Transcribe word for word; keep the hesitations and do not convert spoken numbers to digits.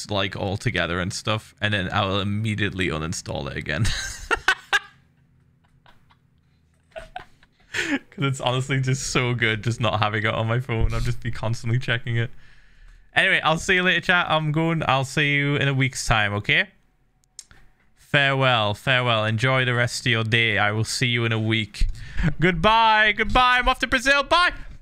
just like all together and stuff, and then I will immediately uninstall it again. Because it's honestly just so good just not having it on my phone. I'll just be constantly checking it. Anyway, I'll see you later, chat. I'm going. I'll see you in a week's time, okay? Farewell, farewell. Enjoy the rest of your day. I will see you in a week. Goodbye, goodbye. I'm off to Brazil. Bye.